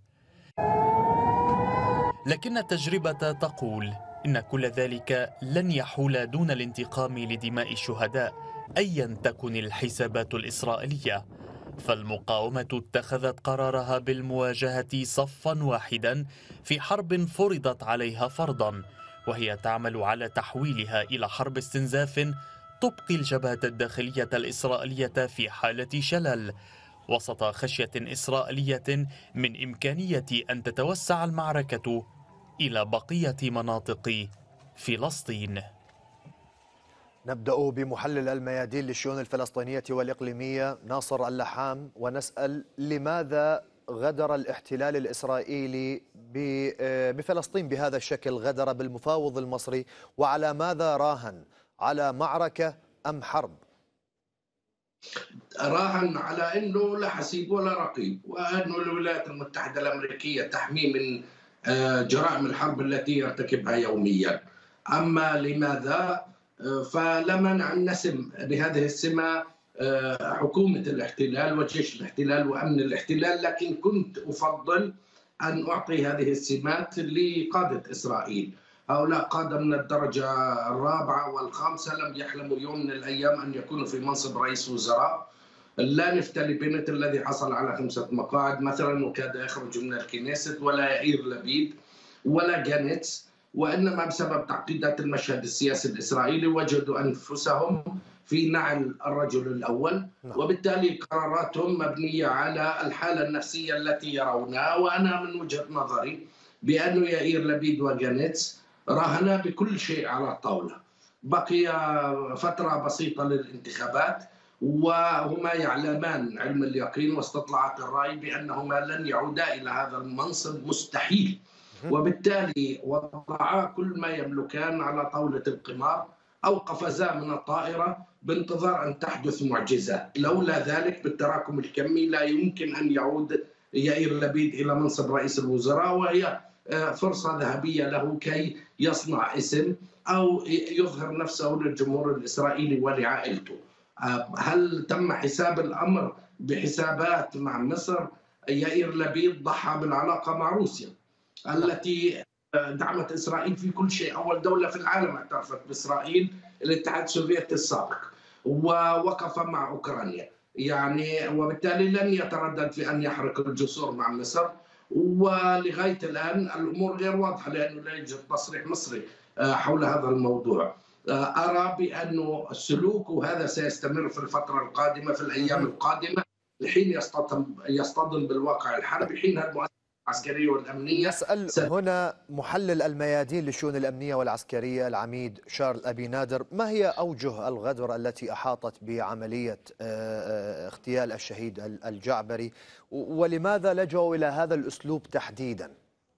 S9: لكن التجربة تقول إن كل ذلك لن يحول دون الانتقام لدماء الشهداء أيا تكن الحسابات الإسرائيلية، فالمقاومة اتخذت قرارها بالمواجهة صفا واحدا في حرب فرضت عليها فرضا، وهي تعمل على تحويلها إلى حرب استنزاف تبقي الجبهة الداخلية الإسرائيلية في حالة شلل، وسط خشية إسرائيلية من إمكانية أن تتوسع المعركة إلى بقية مناطق فلسطين.
S1: نبدأ بمحلل الميادين للشؤون الفلسطينية والإقليمية ناصر اللحام، ونسأل لماذا غدر الاحتلال الإسرائيلي بفلسطين بهذا الشكل؟ غدر بالمفاوض المصري، وعلى ماذا راهن؟ على معركة أم حرب؟
S10: راهن على أنه لا حسيب ولا رقيب، وأنه الولايات المتحدة الأمريكية تحميه من جرائم الحرب التي يرتكبها يوميا. أما لماذا؟ فلا مانع أن نسم بهذه السمة حكومة الاحتلال وجيش الاحتلال وأمن الاحتلال، لكن كنت أفضل أن أعطي هذه السمات لقادة إسرائيل. هؤلاء قادة من الدرجة الرابعة والخامسة لم يحلموا يوم من الأيام أن يكونوا في منصب رئيس وزراء. لا نفتلي بنت الذي حصل على خمسة مقاعد مثلا وكاد يخرج من الكنيست، ولا يائير لبيد ولا جانيتس، وإنما بسبب تعقيدات المشهد السياسي الإسرائيلي وجدوا أنفسهم في نعل الرجل الأول، وبالتالي قراراتهم مبنية على الحالة النفسية التي يرونها. وأنا من وجهة نظري بأن يائير لبيد وجانيتس راهنا بكل شيء على الطاولة. بقي فترة بسيطة للانتخابات، وهما يعلمان علم اليقين واستطلاعات الرأي بأنهما لن يعودا إلى هذا المنصب مستحيل، وبالتالي وضعا كل ما يملكان على طاولة القمار أو قفزا من الطائرة بانتظار أن تحدث معجزات. لولا ذلك بالتراكم الكمي لا يمكن أن يعود يائير لبيد إلى منصب رئيس الوزراء، وهي فرصة ذهبية له كي يصنع اسم أو يظهر نفسه للجمهور الإسرائيلي ولعائلته. هل تم حساب الأمر بحسابات مع مصر؟ يائير لبيد ضحى بالعلاقة مع روسيا التي دعمت إسرائيل في كل شيء، أول دولة في العالم اعترفت بإسرائيل الاتحاد السوفيتي السابق، ووقف مع أوكرانيا يعني، وبالتالي لن يتردد في أن يحرك الجسور مع مصر. ولغاية الآن الأمور غير واضحة لأنه لا يوجد تصريح مصري حول هذا الموضوع. أرى بأن السلوك وهذا سيستمر في الفترة القادمة في الأيام القادمة، الحين يصطدم يصطدم بالواقع الحربي، حين المؤسسات العسكرية والأمنية.
S1: نسأل هنا محلل الميادين للشؤون الأمنية والعسكرية العميد شارل أبي نادر، ما هي أوجه الغدر التي أحاطت بعملية اغتيال الشهيد الجعبري، ولماذا لجأوا إلى هذا الأسلوب تحديدا؟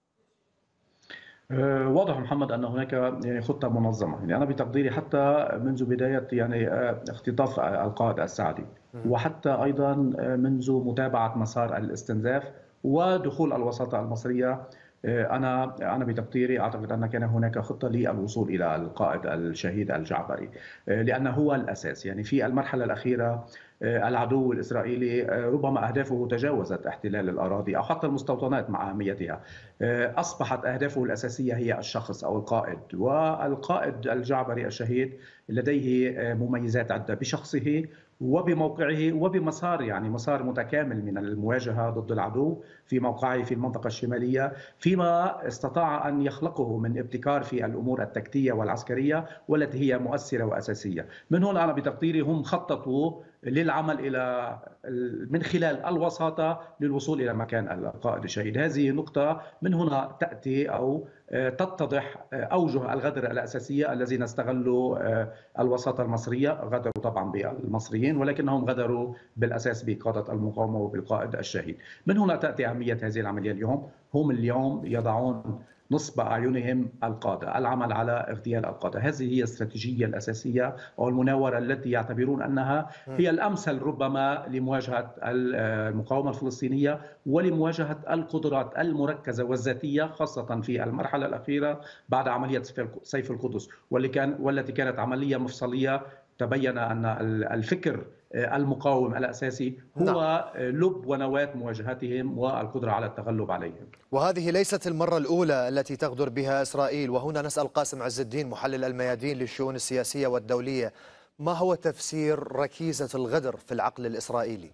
S11: واضح محمد أن هناك يعني خطة منظمة، يعني أنا بتقديري حتى منذ بداية يعني اختطاف القائد السعدي، وحتى أيضا منذ متابعة مسار الاستنزاف ودخول الوساطة المصرية. أنا أنا بتقديري أعتقد أن كان هناك خطة للوصول إلى القائد الشهيد الجعبري، لأنه هو الأساس. يعني في المرحلة الأخيرة العدو الإسرائيلي ربما أهدافه تجاوزت احتلال الأراضي أو حتى المستوطنات مع أهميتها، أصبحت أهدافه الأساسية هي الشخص أو القائد، والقائد الجعبري الشهيد لديه مميزات عدة بشخصه وبموقعه وبمسار، يعني مسار متكامل من المواجهة ضد العدو في موقعه في المنطقة الشمالية، فيما استطاع أن يخلقه من ابتكار في الأمور التكتيكية والعسكرية والتي هي مؤثرة وأساسية. من هنا أنا بتقديري هم خططوا للعمل إلى من خلال الوساطة للوصول إلى مكان القائد الشهيد. هذه نقطة من هنا تأتي أو تتضح أوجه الغدر الأساسية الذين استغلوا الوساطة المصرية. غدروا طبعا بالمصريين ولكنهم غدروا بالأساس بقادة المقاومة وبالقائد الشهيد. من هنا تأتي أهمية هذه العملية اليوم. هم اليوم يضعون نصب أعينهم القادة، العمل على اغتيال القادة. هذه هي الاستراتيجية الأساسية أو المناورة التي يعتبرون أنها هي الأمثل ربما لمواجهة المقاومة الفلسطينية ولمواجهة القدرات المركزة والذاتية، خاصة في المرحلة الأخيرة بعد عملية سيف القدس، واللي كان والتي كانت عملية مفصلية. تبين أن الفكر المقاوم الأساسي هو نعم. لب ونواة مواجهتهم والقدرة على التغلب عليهم.
S1: وهذه ليست المرة الأولى التي تغدر بها إسرائيل. وهنا نسأل قاسم عز الدين محلل الميادين للشؤون السياسية والدولية، ما هو تفسير ركيزة الغدر في العقل الإسرائيلي؟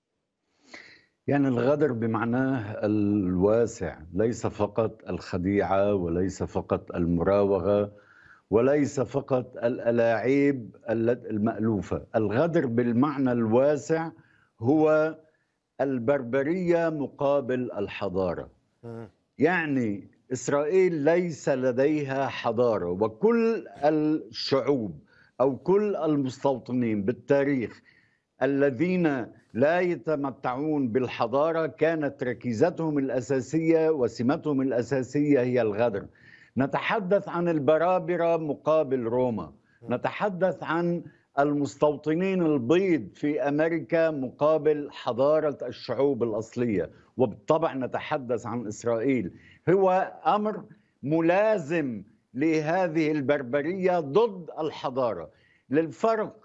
S12: يعني الغدر بمعناه الواسع، ليس فقط الخديعة وليس فقط المراوغة وليس فقط الألاعيب المألوفة. الغدر بالمعنى الواسع هو البربرية مقابل الحضارة. يعني إسرائيل ليس لديها حضارة، وكل الشعوب أو كل المستوطنين بالتاريخ الذين لا يتمتعون بالحضارة كانت ركيزتهم الأساسية وسمتهم الأساسية هي الغدر. نتحدث عن البرابرة مقابل روما، نتحدث عن المستوطنين البيض في أمريكا مقابل حضارة الشعوب الأصلية، وبالطبع نتحدث عن إسرائيل. هو أمر ملازم لهذه البربرية ضد الحضارة. للفرق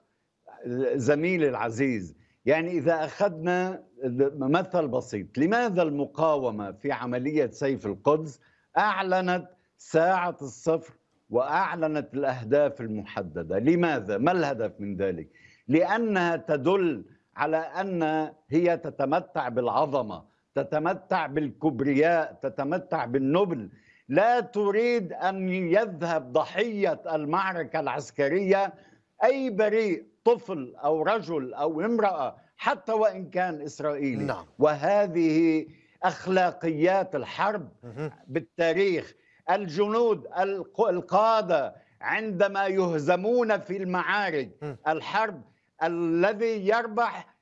S12: زميلي العزيز، يعني إذا أخذنا مثل بسيط، لماذا المقاومة في عملية سيف القدس أعلنت ساعة الصفر وأعلنت الأهداف المحددة؟ لماذا؟ ما الهدف من ذلك؟ لأنها تدل على أن هي تتمتع بالعظمة، تتمتع بالكبرياء، تتمتع بالنبل. لا تريد أن يذهب ضحية المعركة العسكرية أي بريء، طفل أو رجل أو امرأة، حتى وإن كان إسرائيلي. نعم. وهذه أخلاقيات الحرب بالتاريخ. الجنود القادة عندما يهزمون في المعارك الحرب، الذي يربح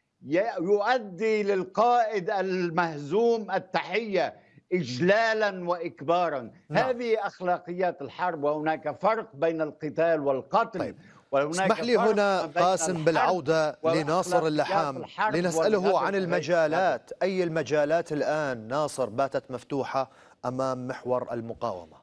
S12: يؤدي للقائد المهزوم التحية إجلالا وإكبارا. نعم. هذه أخلاقيات الحرب، وهناك فرق بين القتال والقتل. طيب.
S1: اسمح لي هنا قاسم بالعودة لناصر اللحام لنسأله عن المجالات. أي المجالات الآن ناصر باتت مفتوحة أمام محور المقاومة؟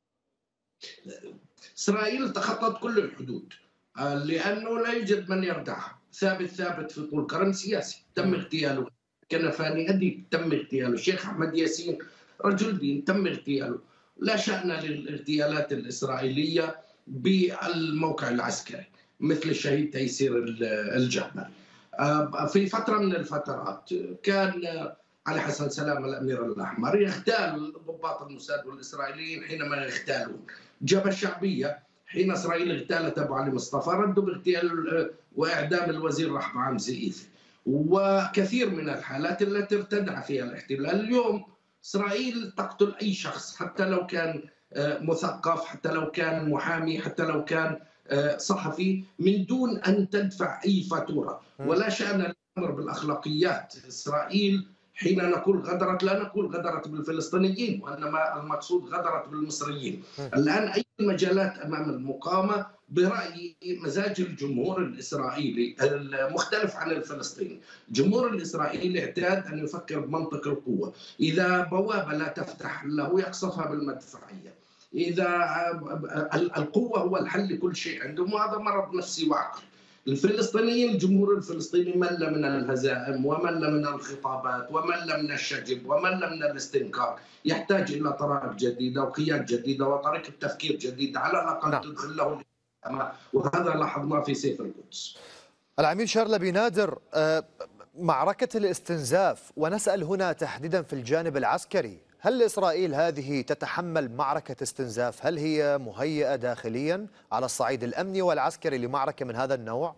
S10: إسرائيل تخطت كل الحدود لأنه لا يوجد من يردعها. ثابت ثابت في طول قرن سياسي تم اغتياله، كنفاني أدي تم اغتياله، الشيخ أحمد ياسين رجل دين تم اغتياله. لا شأن للاغتيالات الإسرائيلية بالموقع العسكري مثل الشهيد تيسير الجعبري. في فترة من الفترات كان علي حسن سلام الأمير الأحمر يغتال ضباط الموساد والإسرائيليين حينما يغتالون. جبهة الشعبية حين إسرائيل اغتالت أبو علي مصطفى ردوا باغتيال وإعدام الوزير رحمة عمزي إيثي، وكثير من الحالات التي ارتدع فيها الاحتلال. اليوم إسرائيل تقتل أي شخص، حتى لو كان مثقف، حتى لو كان محامي، حتى لو كان صحفي، من دون أن تدفع أي فاتورة. ولا شأن الأمر بالأخلاقيات. إسرائيل حين نقول غدرت لا نقول غدرت بالفلسطينيين، وإنما المقصود غدرت بالمصريين. الآن أي مجالات أمام المقاومة برأيي مزاج الجمهور الإسرائيلي المختلف عن الفلسطيني. الجمهور الإسرائيلي اعتاد أن يفكر بمنطق القوة، إذا بوابة لا تفتح له يقصفها بالمدفعية، إذا القوة هو الحل لكل شيء عندهم، وهذا مرض نفسي وعقل. الفلسطينيين، الجمهور الفلسطيني مل من الهزائم ومل من الخطابات ومل من الشجب ومل من الاستنكار، يحتاج إلى طرائق جديدة وقياد جديدة وطريقة تفكير جديدة على الأقل نعم. تدخل له، وهذا لاحظناه في سيف القدس.
S1: العميد شرلبي نادر، معركة الاستنزاف، ونسأل هنا تحديدا في الجانب العسكري، هل إسرائيل هذه تتحمل معركة استنزاف؟ هل هي مهيئة داخليا على الصعيد الأمني والعسكري لمعركة من هذا النوع؟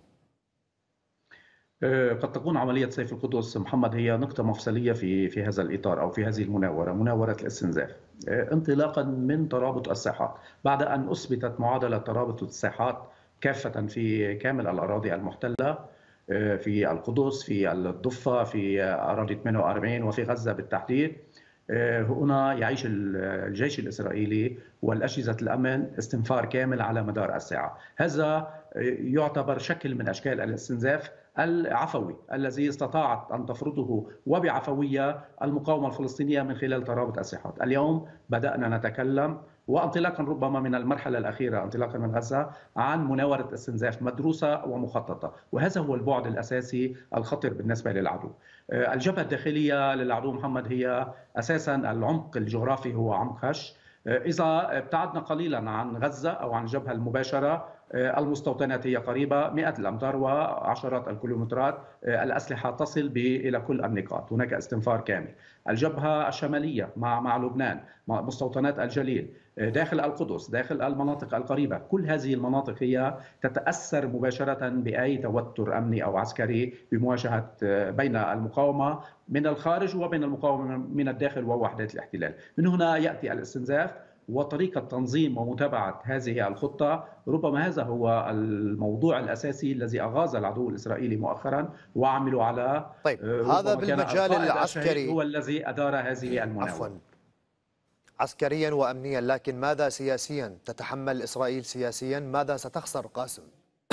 S11: قد تكون عملية سيف القدس محمد هي نقطة مفصلية في في هذا الإطار أو في هذه المناورة، مناورة الاستنزاف، انطلاقا من ترابط الساحات. بعد أن أثبتت معادلة ترابط الساحات كافة في كامل الأراضي المحتلة، في القدس، في الضفة، في أراضي ثمانية وأربعين وفي غزة بالتحديد، هنا يعيش الجيش الإسرائيلي والأجهزة الأمن استنفار كامل على مدار الساعة. هذا يعتبر شكل من أشكال الاستنزاف العفوي الذي استطاعت أن تفرضه وبعفوية المقاومة الفلسطينية من خلال ترابط الساحات. اليوم بدأنا نتكلم، وانطلاقا ربما من المرحلة الأخيرة انطلاقا من غزة، عن مناورة استنزاف مدروسة ومخططة، وهذا هو البعد الأساسي الخطر بالنسبة للعدو. الجبهة الداخلية للعدو محمد هي أساسا العمق الجغرافي هو عمق هش. إذا ابتعدنا قليلا عن غزة أو عن الجبهة المباشرة، المستوطنات هي قريبة مئات الأمتار وعشرات الكيلومترات، الأسلحة تصل إلى كل النقاط، هناك استنفار كامل. الجبهة الشمالية مع مع لبنان، مع مستوطنات الجليل، داخل القدس، داخل المناطق القريبة، كل هذه المناطق هي تتأثر مباشرة بأي توتر أمني أو عسكري بمواجهة بين المقاومة من الخارج وبين المقاومة من الداخل ووحدات الاحتلال. من هنا يأتي الاستنزاف وطريقة تنظيم ومتابعة هذه الخطة. ربما هذا هو الموضوع الأساسي الذي أغاظ العدو الإسرائيلي مؤخرا وعملوا على
S1: طيب هذا بالمجال العسكري
S11: هو الذي أدار هذه المناورة.
S1: عفوا عسكريا وأمنيا، لكن ماذا سياسيا؟ تتحمل إسرائيل سياسيا؟ ماذا ستخسر قاسم؟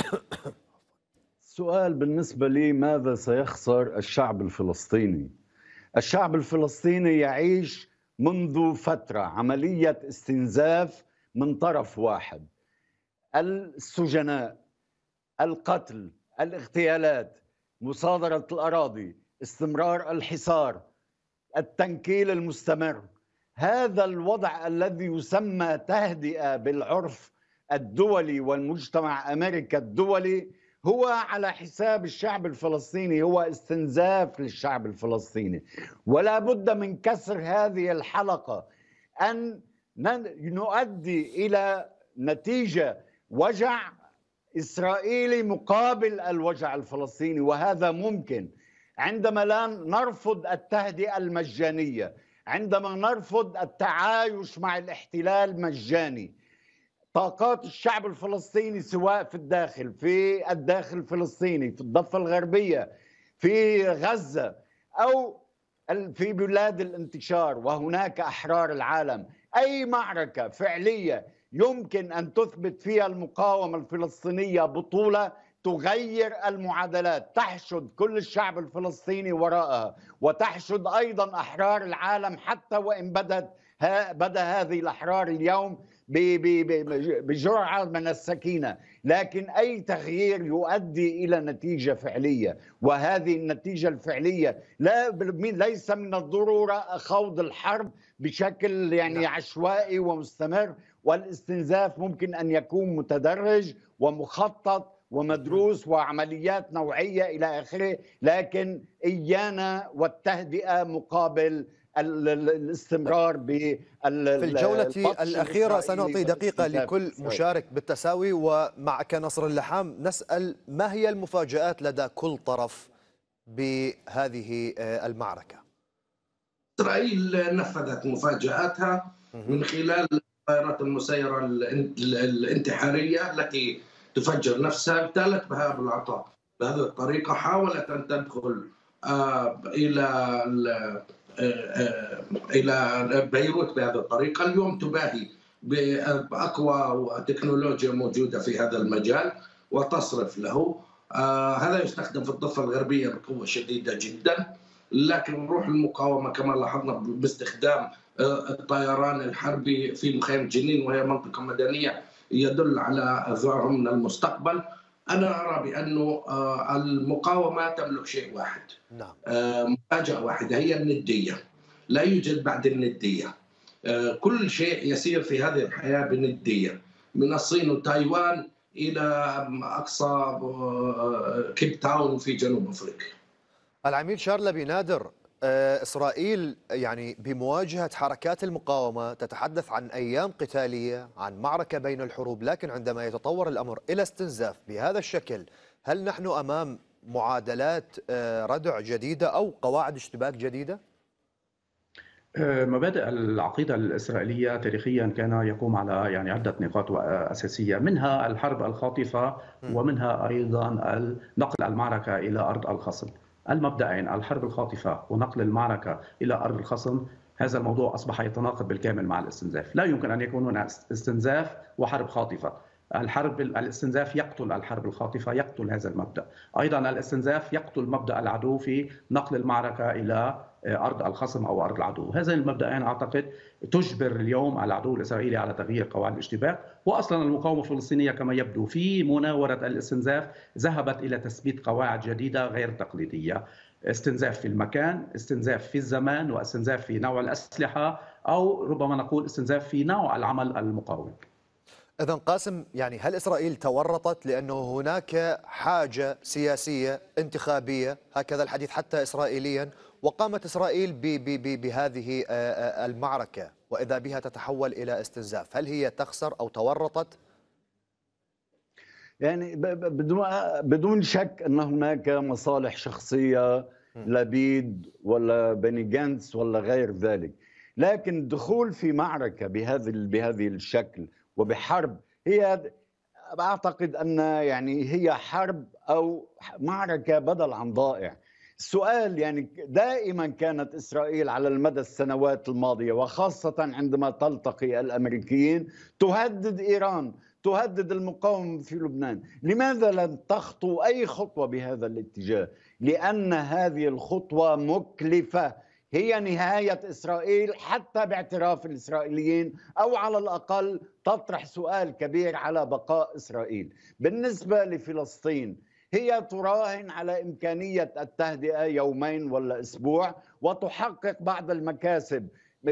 S12: السؤال بالنسبة لي ماذا سيخسر الشعب الفلسطيني؟ الشعب الفلسطيني يعيش منذ فترة عملية استنزاف من طرف واحد، السجناء، القتل، الاغتيالات، مصادرة الأراضي، استمرار الحصار، التنكيل المستمر. هذا الوضع الذي يسمى تهدئة بالعرف الدولي والمجتمع أمريكا الدولي هو على حساب الشعب الفلسطيني، هو استنزاف للشعب الفلسطيني. ولا بد من كسر هذه الحلقة، أن نؤدي إلى نتيجة وجع إسرائيلي مقابل الوجع الفلسطيني، وهذا ممكن عندما لا نرفض التهدئة المجانية، عندما نرفض التعايش مع الاحتلال مجاني. طاقات الشعب الفلسطيني سواء في الداخل، في الداخل الفلسطيني، في الضفة الغربية، في غزة، أو في بلاد الانتشار، وهناك أحرار العالم. أي معركة فعلية يمكن أن تثبت فيها المقاومة الفلسطينية بطولة تغير المعادلات، تحشد كل الشعب الفلسطيني وراءها، وتحشد أيضا أحرار العالم، حتى وإن بدت بدا هذه الأحرار اليوم بجرعة من السكينة، لكن أي تغيير يؤدي إلى نتيجة فعلية، وهذه النتيجة الفعلية لا ليس من الضرورة خوض الحرب بشكل يعني عشوائي ومستمر، والاستنزاف ممكن أن يكون متدرج ومخطط ومدروس وعمليات نوعية إلى آخره، لكن إيانا والتهدئة مقابل الاستمرار بال
S1: في الجولة الأخيرة. سنعطي دقيقة لكل مشارك بالتساوي، ومعك نصر اللحام نسأل ما هي المفاجآت لدى كل طرف بهذه المعركة؟
S10: إسرائيل نفذت مفاجآتها من خلال الطائرات المسيرة الانتحارية التي تفجر نفسها. ابتالت بها أبو العطاء بهذه الطريقة، حاولت أن تدخل إلى إلى بيروت بهذه الطريقة. اليوم تباهي بأقوى تكنولوجيا موجودة في هذا المجال وتصرف له. هذا يستخدم في الضفة الغربية بقوة شديدة جدا، لكن روح المقاومة كما لاحظنا باستخدام الطيران الحربي في مخيم جنين وهي منطقة مدنية يدل على ذعرهم من المستقبل. أنا أرى بأن المقاومة تملك شيء واحد، مفاجأة واحدة، هي الندية. لا يوجد بعد الندية. كل شيء يسير في هذه الحياة بندية، من الصين وتايوان إلى أقصى كيب تاون في جنوب أفريقيا.
S1: العميد شارلبي نادر، إسرائيل يعني بمواجهة حركات المقاومة تتحدث عن أيام قتالية، عن معركة بين الحروب، لكن عندما يتطور الأمر إلى استنزاف بهذا الشكل، هل نحن أمام معادلات ردع جديدة أو قواعد اشتباك جديدة؟
S11: مبادئ العقيدة الإسرائيلية تاريخيا كان يقوم على يعني عدة نقاط أساسية، منها الحرب الخاطفة ومنها أيضا نقل المعركة إلى أرض الخصم. المبدأين، الحرب الخاطفة ونقل المعركة إلى أرض الخصم، هذا الموضوع أصبح يتناقض بالكامل مع الاستنزاف. لا يمكن أن يكون هناك استنزاف وحرب خاطفة. الحرب الاستنزاف يقتل الحرب الخاطفة، يقتل هذا المبدأ. أيضا الاستنزاف يقتل مبدأ العدو في نقل المعركة إلى أرض الخصم أو أرض العدو. هذين المبدأين أعتقد تجبر اليوم العدو الإسرائيلي على تغيير قواعد الاشتباك. وأصلا المقاومة الفلسطينية كما يبدو في مناورة الاستنزاف ذهبت إلى تثبيت قواعد جديدة غير تقليدية، استنزاف في المكان، استنزاف في الزمان، واستنزاف في نوع الأسلحة، أو ربما نقول استنزاف في نوع العمل المقاوم.
S1: إذن قاسم، يعني هل إسرائيل تورطت لأنه هناك حاجة سياسية انتخابية، هكذا الحديث حتى إسرائيليا، وقامت إسرائيل بهذه المعركة وإذا بها تتحول إلى استنزاف، هل هي تخسر أو تورطت؟
S12: يعني بدون بدون شك أن هناك مصالح شخصية لبيد ولا بني جانتس ولا غير ذلك، لكن الدخول في معركة بهذا بهذه الشكل وبحرب، هي أعتقد أن يعني هي حرب أو معركة بدل عن ضائع. السؤال يعني دائما كانت إسرائيل على المدى السنوات الماضية وخاصة عندما تلتقي الأمريكيين تهدد إيران، تهدد المقاومة في لبنان. لماذا لم تخطو أي خطوة بهذا الاتجاه؟ لأن هذه الخطوة مكلفة، هي نهاية إسرائيل حتى باعتراف الإسرائيليين، أو على الأقل تطرح سؤال كبير على بقاء إسرائيل. بالنسبة لفلسطين، هي تراهن على إمكانية التهدئة يومين ولا أسبوع وتحقق بعض المكاسب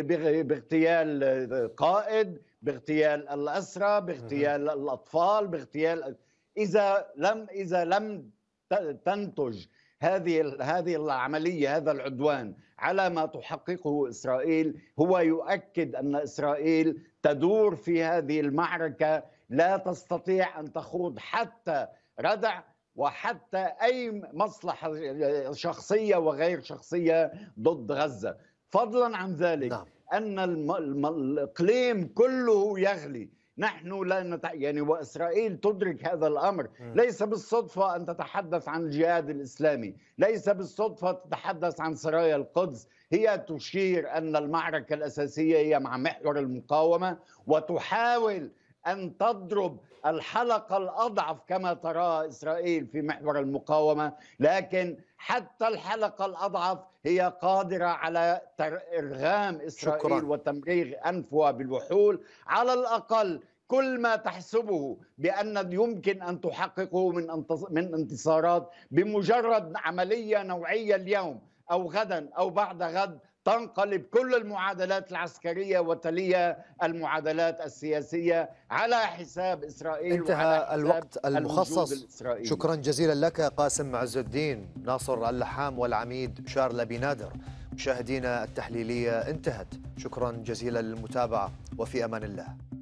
S12: باغتيال قائد، باغتيال الأسرى، باغتيال الأطفال، باغتيال إذا لم إذا لم تنتج هذه هذه العملية، هذا العدوان على ما تحققه إسرائيل، هو يؤكد أن إسرائيل تدور في هذه المعركة، لا تستطيع أن تخوض حتى ردع وحتى أي مصلحة شخصية وغير شخصية ضد غزة. فضلا عن ذلك نعم. أن الإقليم كله يغلي. نحن لا نت... يعني وإسرائيل تدرك هذا الأمر. م. ليس بالصدفة أن تتحدث عن الجهاد الإسلامي، ليس بالصدفة تتحدث عن سرايا القدس. هي تشير أن المعركة الأساسية هي مع محور المقاومة، وتحاول أن تضرب الحلقة الأضعف كما تراها إسرائيل في محور المقاومة، لكن حتى الحلقة الأضعف هي قادرة على إرغام إسرائيل شكرا. وتمريغ أنفها بالوحول. على الأقل كل ما تحسبه بأن يمكن أن تحققه من من انتصارات بمجرد عملية نوعية اليوم أو غدا أو بعد غد، تنقلب كل المعادلات العسكرية وتليها المعادلات السياسية على حساب إسرائيل.
S1: انتهى الوقت المخصص. شكرا جزيلا لك قاسم عز الدين ناصر اللحام والعميد شارلبي نادر. مشاهدينا التحليلية انتهت، شكرا جزيلا للمتابعة وفي أمان الله.